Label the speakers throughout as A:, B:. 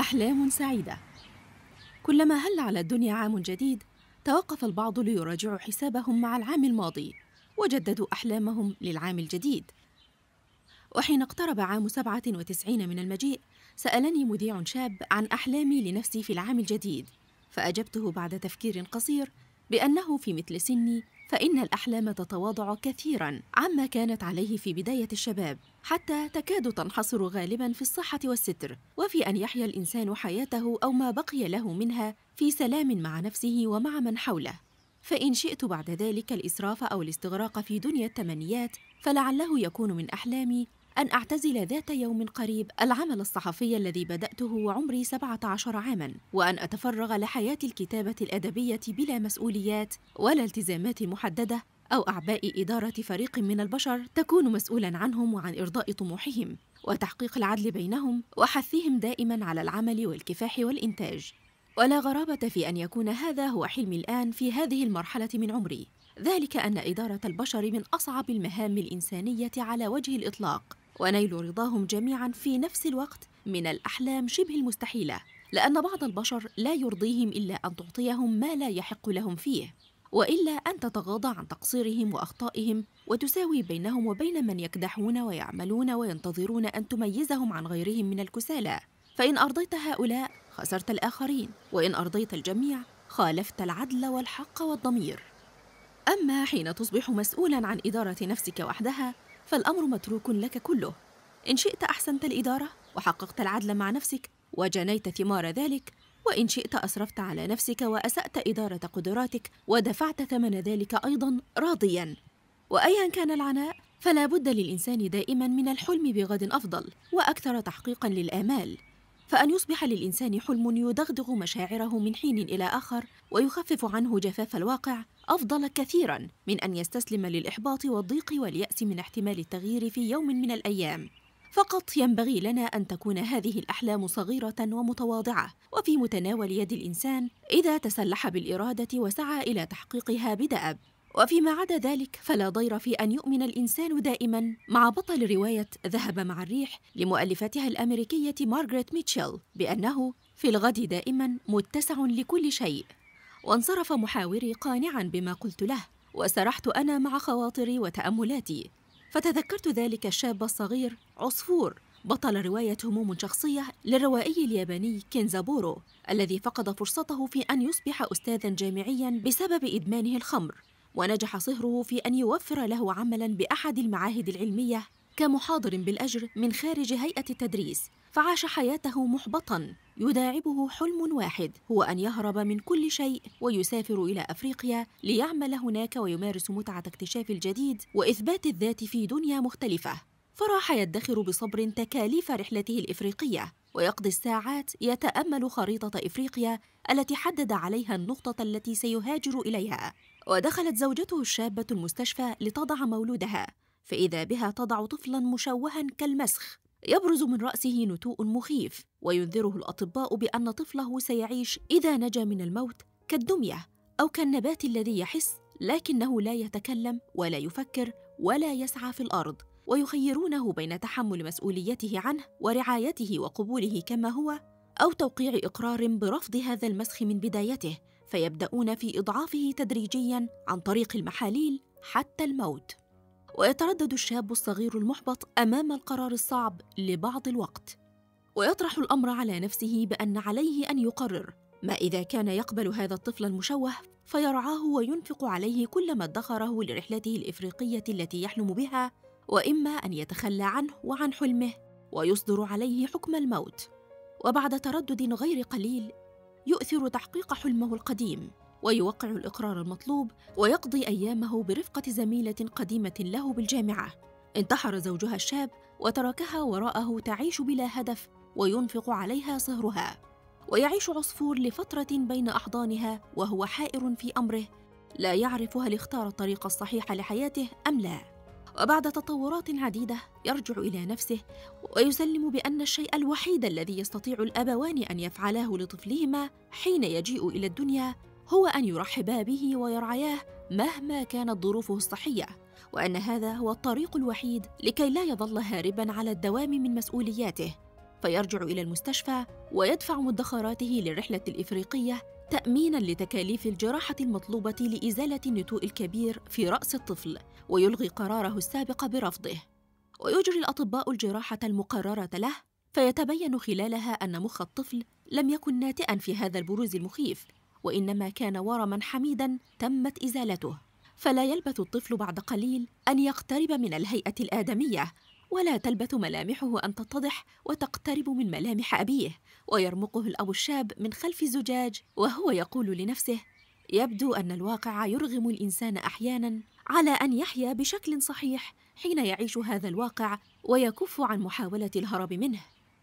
A: أحلام سعيدة. كلما هل على الدنيا عام جديد، توقف البعض ليراجعوا حسابهم مع العام الماضي، وجددوا أحلامهم للعام الجديد. وحين اقترب عام 97 من المجيء، سألني مذيع شاب عن أحلامي لنفسي في العام الجديد، فأجبته بعد تفكير قصير بأنه في مثل سني فإن الأحلام تتواضع كثيراً عما كانت عليه في بداية الشباب، حتى تكاد تنحصر غالباً في الصحة والستر، وفي أن يحيا الإنسان حياته أو ما بقي له منها في سلام مع نفسه ومع من حوله. فإن شئت بعد ذلك الإسراف أو الاستغراق في دنيا التمنيات، فلعله يكون من أحلامي أن أعتزل ذات يوم قريب العمل الصحفي الذي بدأته وعمري 17 عاماً، وأن أتفرغ لحياة الكتابة الأدبية بلا مسؤوليات ولا التزامات محددة أو أعباء إدارة فريق من البشر تكون مسؤولاً عنهم وعن إرضاء طموحهم وتحقيق العدل بينهم وحثهم دائماً على العمل والكفاح والإنتاج. ولا غرابة في أن يكون هذا هو حلمي الآن في هذه المرحلة من عمري، ذلك أن إدارة البشر من أصعب المهام الإنسانية على وجه الإطلاق، ونيل رضاهم جميعاً في نفس الوقت من الأحلام شبه المستحيلة، لأن بعض البشر لا يرضيهم إلا أن تعطيهم ما لا يحق لهم فيه، وإلا أن تتغاضى عن تقصيرهم وأخطائهم وتساوي بينهم وبين من يكدحون ويعملون وينتظرون أن تميزهم عن غيرهم من الكسالى. فإن أرضيت هؤلاء خسرت الآخرين، وإن أرضيت الجميع خالفت العدل والحق والضمير. أما حين تصبح مسؤولاً عن إدارة نفسك وحدها، فالأمر متروك لك كله. إن شئت أحسنت الإدارة وحققت العدل مع نفسك وجنيت ثمار ذلك، وإن شئت أسرفت على نفسك وأسأت إدارة قدراتك ودفعت ثمن ذلك أيضاً راضياً. وأياً كان العناء، فلا بد للإنسان دائماً من الحلم بغد أفضل وأكثر تحقيقاً للآمال. فأن يصبح للإنسان حلم يدغدغ مشاعره من حين إلى آخر ويخفف عنه جفاف الواقع أفضل كثيراً من أن يستسلم للإحباط والضيق واليأس من احتمال التغيير في يوم من الأيام. فقط ينبغي لنا أن تكون هذه الأحلام صغيرة ومتواضعة وفي متناول يد الإنسان إذا تسلح بالإرادة وسعى إلى تحقيقها بدأب. وفيما عدا ذلك فلا ضير في أن يؤمن الإنسان دائماً مع بطل رواية ذهب مع الريح لمؤلفتها الأمريكية مارغريت ميتشيل بأنه في الغد دائماً متسع لكل شيء. وانصرف محاوري قانعاً بما قلت له، وسرحت أنا مع خواطري وتأملاتي، فتذكرت ذلك الشاب الصغير عصفور بطل رواية هموم شخصية للروائي الياباني كينزابورو، الذي فقد فرصته في أن يصبح أستاذاً جامعياً بسبب إدمانه الخمر، ونجح صهره في أن يوفر له عملاً بأحد المعاهد العلمية كمحاضر بالأجر من خارج هيئة التدريس، فعاش حياته محبطاً يداعبه حلم واحد، هو أن يهرب من كل شيء ويسافر إلى أفريقيا ليعمل هناك ويمارس متعة اكتشاف الجديد وإثبات الذات في دنيا مختلفة. فراح يدخر بصبر تكاليف رحلته الإفريقية، ويقضي الساعات يتأمل خريطة إفريقيا التي حدد عليها النقطة التي سيهاجر إليها. ودخلت زوجته الشابة المستشفى لتضع مولودها، فإذا بها تضع طفلاً مشوها كالمسخ يبرز من رأسه نتوء مخيف، وينذره الأطباء بأن طفله سيعيش إذا نجا من الموت كالدمية أو كالنبات الذي يحس لكنه لا يتكلم ولا يفكر ولا يسعى في الأرض، ويخيرونه بين تحمل مسؤوليته عنه ورعايته وقبوله كما هو، أو توقيع إقرار برفض هذا المسخ من بدايته، فيبدأون في إضعافه تدريجياً عن طريق المحاليل حتى الموت. ويتردد الشاب الصغير المحبط أمام القرار الصعب لبعض الوقت، ويطرح الأمر على نفسه بأن عليه أن يقرر ما إذا كان يقبل هذا الطفل المشوه فيرعاه وينفق عليه كل ما ادخره لرحلته الإفريقية التي يحلم بها، وإما أن يتخلى عنه وعن حلمه ويصدر عليه حكم الموت. وبعد تردد غير قليل يؤثر تحقيق حلمه القديم ويوقع الإقرار المطلوب، ويقضي أيامه برفقة زميلة قديمة له بالجامعة. انتحر زوجها الشاب وتركها وراءه تعيش بلا هدف وينفق عليها صهرها، ويعيش عصفور لفترة بين أحضانها وهو حائر في أمره، لا يعرف هل اختار الطريق الصحيح لحياته أم لا. وبعد تطورات عديدة يرجع إلى نفسه ويسلم بأن الشيء الوحيد الذي يستطيع الأبوان أن يفعلاه لطفلهما حين يجيء إلى الدنيا هو أن يرحبا به ويرعياه مهما كانت ظروفه الصحية، وأن هذا هو الطريق الوحيد لكي لا يظل هارباً على الدوام من مسؤولياته، فيرجع إلى المستشفى ويدفع مدخراته للرحلة الإفريقية تأميناً لتكاليف الجراحة المطلوبة لإزالة النتوء الكبير في رأس الطفل، ويلغي قراره السابق برفضه. ويجري الأطباء الجراحة المقررة له، فيتبين خلالها أن مخ الطفل لم يكن ناتئاً في هذا البروز المخيف، وإنما كان ورماً حميداً تمت إزالته. فلا يلبث الطفل بعد قليل أن يقترب من الهيئة الآدمية، ولا تلبث ملامحه أن تتضح وتقترب من ملامح أبيه، ويرمقه الأب الشاب من خلف الزجاج وهو يقول لنفسه: يبدو أن الواقع يرغم الإنسان أحياناً على أن يحيا بشكل صحيح حين يعيش هذا الواقع ويكف عن محاولة الهرب منه.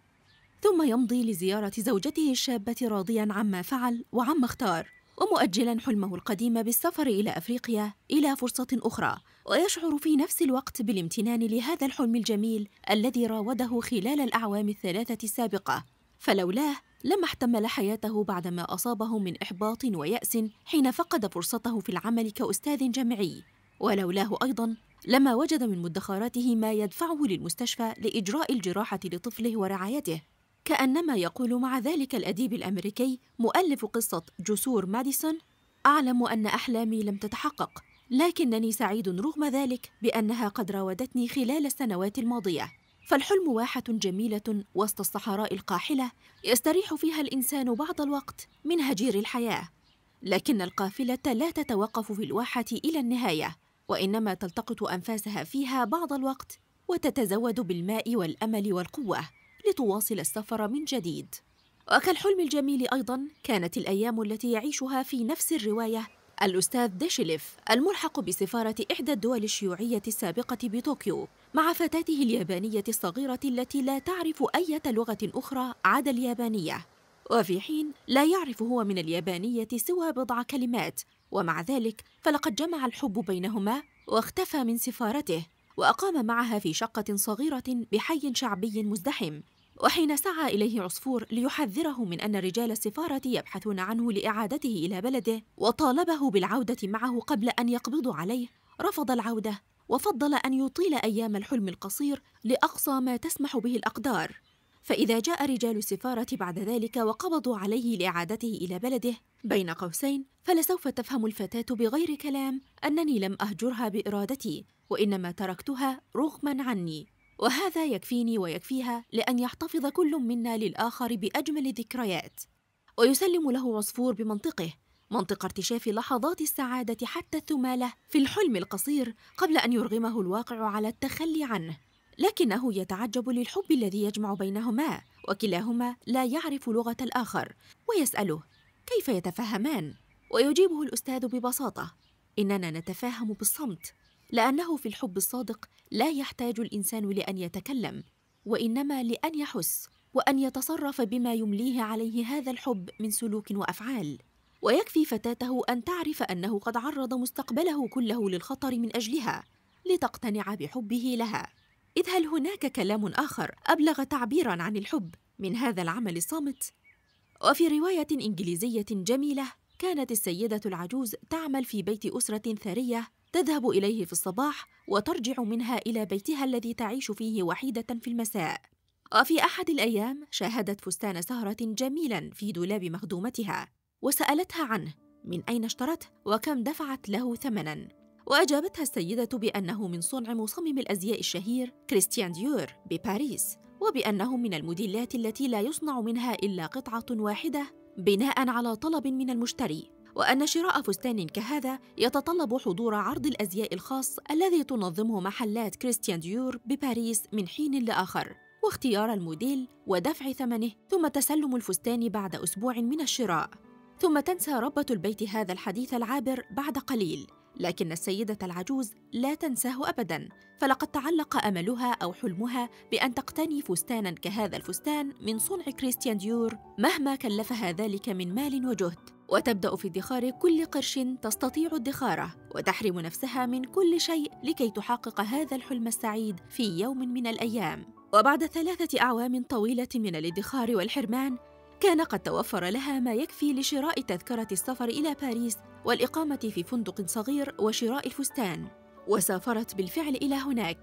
A: ثم يمضي لزيارة زوجته الشابة راضياً عما فعل وعما اختار، ومؤجلاً حلمه القديم بالسفر إلى أفريقيا إلى فرصة أخرى، ويشعر في نفس الوقت بالامتنان لهذا الحلم الجميل الذي راوده خلال الأعوام الثلاثة السابقة، فلولاه لما احتمل حياته بعدما أصابه من إحباط ويأس حين فقد فرصته في العمل كأستاذ جامعي، ولولاه أيضاً لما وجد من مدخراته ما يدفعه للمستشفى لإجراء الجراحة لطفله ورعايته. كأنما يقول مع ذلك الأديب الأمريكي مؤلف قصة جسور ماديسون: أعلم أن أحلامي لم تتحقق، لكنني سعيد رغم ذلك بأنها قد راودتني خلال السنوات الماضية. فالحلم واحة جميلة وسط الصحراء القاحلة يستريح فيها الإنسان بعض الوقت من هجير الحياة، لكن القافلة لا تتوقف في الواحة إلى النهاية، وإنما تلتقط أنفاسها فيها بعض الوقت وتتزود بالماء والأمل والقوة لتواصل السفر من جديد. وكالحلم الجميل أيضاً كانت الأيام التي يعيشها في نفس الرواية الأستاذ ديشيليف الملحق بسفارة إحدى الدول الشيوعية السابقة بطوكيو مع فتاته اليابانية الصغيرة التي لا تعرف أي لغة أخرى عدا اليابانية، وفي حين لا يعرف هو من اليابانية سوى بضع كلمات، ومع ذلك فلقد جمع الحب بينهما واختفى من سفارته وأقام معها في شقة صغيرة بحي شعبي مزدحم. وحين سعى إليه عصفور ليحذره من أن رجال السفارة يبحثون عنه لإعادته إلى بلده وطالبه بالعودة معه قبل أن يقبضوا عليه، رفض العودة وفضل أن يطيل أيام الحلم القصير لأقصى ما تسمح به الأقدار. فإذا جاء رجال السفارة بعد ذلك وقبضوا عليه لإعادته إلى بلده بين قوسين، فلسوف تفهم الفتاة بغير كلام أنني لم أهجرها بإرادتي، وإنما تركتها رغماً عني، وهذا يكفيني ويكفيها لأن يحتفظ كل منا للآخر بأجمل الذكريات. ويسلم له عصفور بمنطقه، منطق ارتشاف لحظات السعادة حتى الثمالة في الحلم القصير قبل أن يرغمه الواقع على التخلي عنه، لكنه يتعجب للحب الذي يجمع بينهما، وكلاهما لا يعرف لغة الآخر، ويسأله كيف يتفاهمان؟ ويجيبه الأستاذ ببساطة: إننا نتفاهم بالصمت، لأنه في الحب الصادق لا يحتاج الإنسان لأن يتكلم، وإنما لأن يحس وأن يتصرف بما يمليه عليه هذا الحب من سلوك وأفعال. ويكفي فتاته أن تعرف أنه قد عرض مستقبله كله للخطر من أجلها لتقتنع بحبه لها. إذ هل هناك كلام آخر أبلغ تعبيراً عن الحب من هذا العمل الصامت؟ وفي رواية إنجليزية جميلة، كانت السيدة العجوز تعمل في بيت أسرة ثرية، تذهب إليه في الصباح وترجع منها إلى بيتها الذي تعيش فيه وحيدة في المساء. وفي أحد الأيام شاهدت فستان سهرة جميلاً في دولاب مخدومتها، وسألتها عنه من أين اشترته وكم دفعت له ثمناً، وأجابتها السيدة بأنه من صنع مصمم الأزياء الشهير كريستيان ديور بباريس، وبأنه من الموديلات التي لا يصنع منها إلا قطعة واحدة بناء على طلب من المشتري، وأن شراء فستان كهذا يتطلب حضور عرض الأزياء الخاص الذي تنظمه محلات كريستيان ديور بباريس من حين لآخر، واختيار الموديل ودفع ثمنه، ثم تسلم الفستان بعد أسبوع من الشراء. ثم تنسى ربة البيت هذا الحديث العابر بعد قليل، لكن السيدة العجوز لا تنساه أبداً، فلقد تعلق أملها أو حلمها بأن تقتني فستاناً كهذا الفستان من صنع كريستيان ديور مهما كلفها ذلك من مال وجهد، وتبدأ في ادخار كل قرش تستطيع ادخاره، وتحرم نفسها من كل شيء لكي تحقق هذا الحلم السعيد في يوم من الأيام. وبعد 3 أعوام طويلة من الادخار والحرمان، كان قد توفر لها ما يكفي لشراء تذكرة السفر إلى باريس والإقامة في فندق صغير وشراء الفستان، وسافرت بالفعل إلى هناك.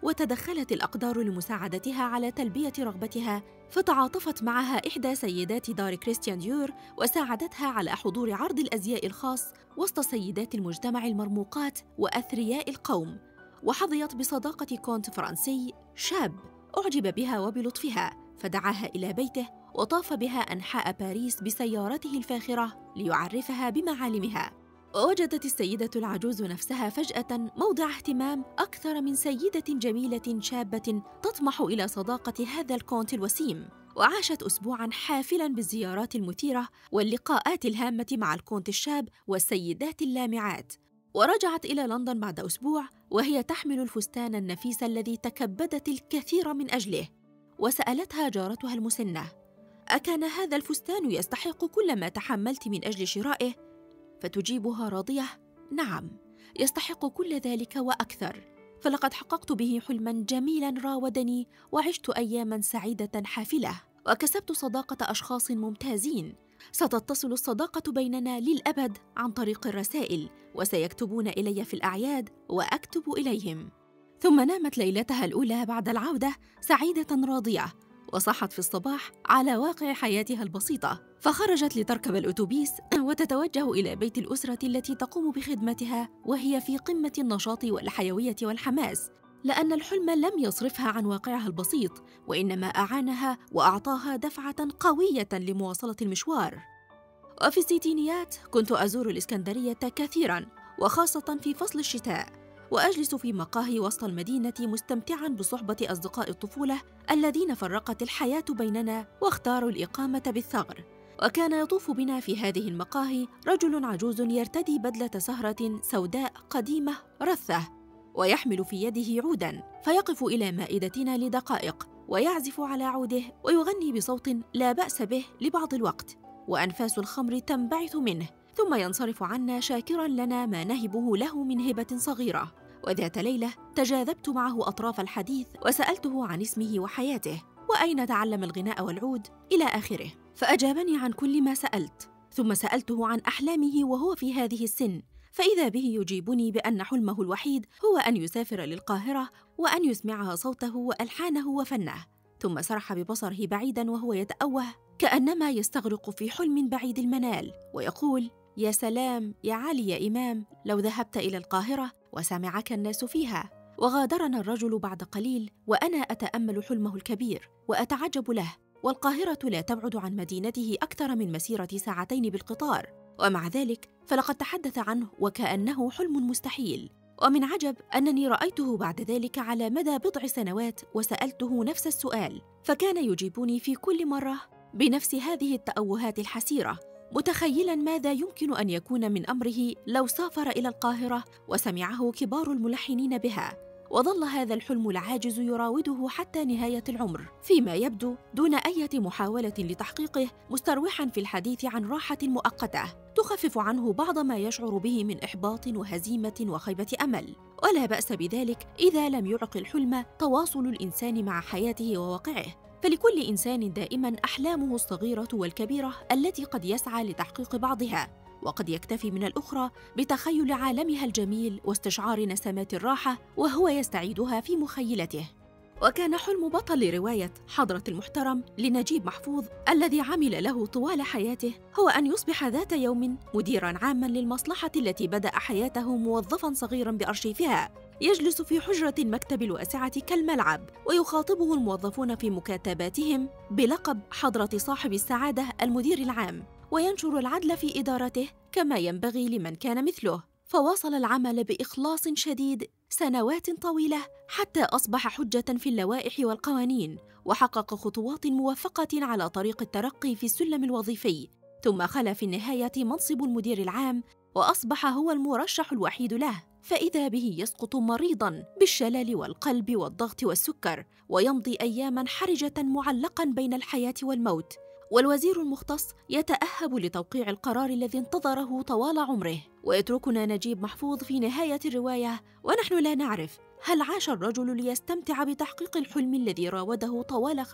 A: وتدخلت الأقدار لمساعدتها على تلبية رغبتها، فتعاطفت معها إحدى سيدات دار كريستيان ديور وساعدتها على حضور عرض الأزياء الخاص وسط سيدات المجتمع المرموقات وأثرياء القوم، وحظيت بصداقة كونت فرنسي شاب أعجب بها وبلطفها، فدعاها إلى بيته وطاف بها أنحاء باريس بسيارته الفاخرة ليعرفها بمعالمها. ووجدت السيدة العجوز نفسها فجأة موضع اهتمام أكثر من سيدة جميلة شابة تطمح إلى صداقة هذا الكونت الوسيم، وعاشت أسبوعاً حافلاً بالزيارات المثيرة واللقاءات الهامة مع الكونت الشاب والسيدات اللامعات. ورجعت إلى لندن بعد أسبوع وهي تحمل الفستان النفيس الذي تكبدت الكثير من أجله، وسألتها جارتها المسنة: أكان هذا الفستان يستحق كل ما تحملت من أجل شرائه؟ فتجيبها راضية: نعم، يستحق كل ذلك وأكثر، فلقد حققت به حلماً جميلاً راودني، وعشت أياماً سعيدة حافلة، وكسبت صداقة أشخاص ممتازين. ستتصل الصداقة بيننا للأبد عن طريق الرسائل، وسيكتبون إلي في الأعياد وأكتب إليهم. ثم نامت ليلتها الأولى بعد العودة سعيدة راضية، وصحت في الصباح على واقع حياتها البسيطة، فخرجت لتركب الأتوبيس وتتوجه إلى بيت الأسرة التي تقوم بخدمتها، وهي في قمة النشاط والحيوية والحماس، لأن الحلم لم يصرفها عن واقعها البسيط، وإنما أعانها وأعطاها دفعة قوية لمواصلة المشوار. وفي الستينيات كنت أزور الإسكندرية كثيراً، وخاصة في فصل الشتاء، وأجلس في مقاهي وسط المدينة مستمتعاً بصحبة أصدقاء الطفولة الذين فرقت الحياة بيننا واختاروا الإقامة بالثغر. وكان يطوف بنا في هذه المقاهي رجل عجوز يرتدي بدلة سهرة سوداء قديمة رثة، ويحمل في يده عوداً، فيقف إلى مائدتنا لدقائق ويعزف على عوده ويغني بصوت لا بأس به لبعض الوقت، وأنفاس الخمر تنبعث منه، ثم ينصرف عنا شاكراً لنا ما نهبه له من هبة صغيرة. وذات ليلة تجاذبت معه أطراف الحديث وسألته عن اسمه وحياته، وأين تعلم الغناء والعود إلى آخره، فأجابني عن كل ما سألت. ثم سألته عن أحلامه وهو في هذه السن، فإذا به يجيبني بأن حلمه الوحيد هو أن يسافر للقاهرة وأن يسمعها صوته وألحانه وفنه. ثم سرح ببصره بعيداً وهو يتأوه كأنما يستغرق في حلم بعيد المنال، ويقول: يا سلام يا علي يا إمام، لو ذهبت إلى القاهرة وسمعك الناس فيها. وغادرنا الرجل بعد قليل وأنا أتأمل حلمه الكبير وأتعجب له، والقاهرة لا تبعد عن مدينته أكثر من مسيرة ساعتين بالقطار، ومع ذلك فلقد تحدث عنه وكأنه حلم مستحيل. ومن عجب أنني رأيته بعد ذلك على مدى بضع سنوات وسألته نفس السؤال، فكان يجيبني في كل مرة بنفس هذه التأوهات الحسيرة، متخيلاً ماذا يمكن أن يكون من أمره لو سافر إلى القاهرة وسمعه كبار الملحنين بها. وظل هذا الحلم العاجز يراوده حتى نهاية العمر، فيما يبدو دون أي محاولة لتحقيقه، مستروحاً في الحديث عن راحة مؤقتة تخفف عنه بعض ما يشعر به من إحباط وهزيمة وخيبة أمل. ولا بأس بذلك إذا لم يعق الحلم تواصل الإنسان مع حياته وواقعه، فلكل إنسان دائماً أحلامه الصغيرة والكبيرة التي قد يسعى لتحقيق بعضها، وقد يكتفي من الأخرى بتخيل عالمها الجميل واستشعار نسمات الراحة وهو يستعيدها في مخيلته. وكان حلم بطل رواية حضرة المحترم لنجيب محفوظ الذي عمل له طوال حياته هو أن يصبح ذات يوم مديراً عاماً للمصلحة التي بدأ حياته موظفاً صغيراً بأرشيفها، يجلس في حجرة المكتب الواسعة كالملعب، ويخاطبه الموظفون في مكاتباتهم بلقب حضرة صاحب السعادة المدير العام، وينشر العدل في إدارته كما ينبغي لمن كان مثله. فواصل العمل بإخلاص شديد سنوات طويلة حتى أصبح حجة في اللوائح والقوانين، وحقق خطوات موفقة على طريق الترقي في السلم الوظيفي، ثم خلا في النهاية منصب المدير العام، وأصبح هو المرشح الوحيد له، فإذا به يسقط مريضاً بالشلل والقلب والضغط والسكر، ويمضي أياماً حرجة معلقاً بين الحياة والموت، والوزير المختص يتأهب لتوقيع القرار الذي انتظره طوال عمره. ويتركنا نجيب محفوظ في نهاية الرواية ونحن لا نعرف هل عاش الرجل ليستمتع بتحقيق الحلم الذي راوده طوال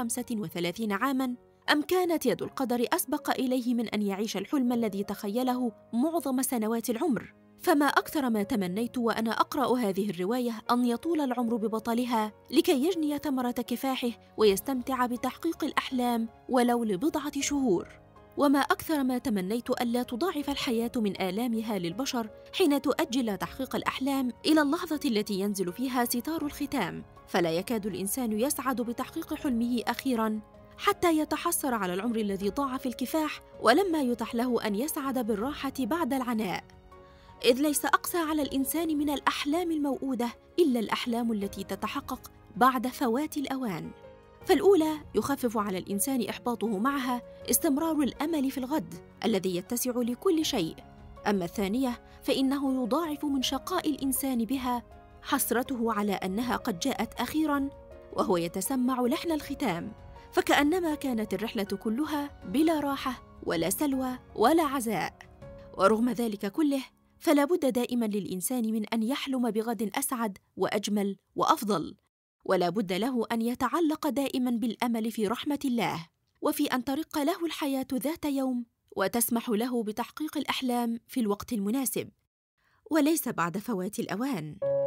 A: 35 عاماً، أم كانت يد القدر أسبق إليه من أن يعيش الحلم الذي تخيله معظم سنوات العمر. فما أكثر ما تمنيت وأنا أقرأ هذه الرواية أن يطول العمر ببطلها لكي يجني ثمرة كفاحه ويستمتع بتحقيق الأحلام ولو لبضعة شهور. وما أكثر ما تمنيت ألا تضاعف الحياة من آلامها للبشر حين تؤجل تحقيق الأحلام إلى اللحظة التي ينزل فيها ستار الختام، فلا يكاد الإنسان يسعد بتحقيق حلمه أخيراً حتى يتحسر على العمر الذي ضاع في الكفاح ولما يتح له أن يسعد بالراحة بعد العناء. إذ ليس أقسى على الإنسان من الأحلام الموؤودة إلا الأحلام التي تتحقق بعد فوات الأوان. فالأولى يخفف على الإنسان إحباطه معها استمرار الأمل في الغد الذي يتسع لكل شيء، أما الثانية فإنه يضاعف من شقاء الإنسان بها حسرته على أنها قد جاءت أخيراً وهو يتسمع لحن الختام، فكأنما كانت الرحلة كلها بلا راحة ولا سلوى ولا عزاء. ورغم ذلك كله فلا بد دائما للإنسان من أن يحلم بغد أسعد وأجمل وأفضل، ولا بد له أن يتعلق دائما بالأمل في رحمة الله وفي أن ترق له الحياة ذات يوم وتسمح له بتحقيق الأحلام في الوقت المناسب وليس بعد فوات الأوان.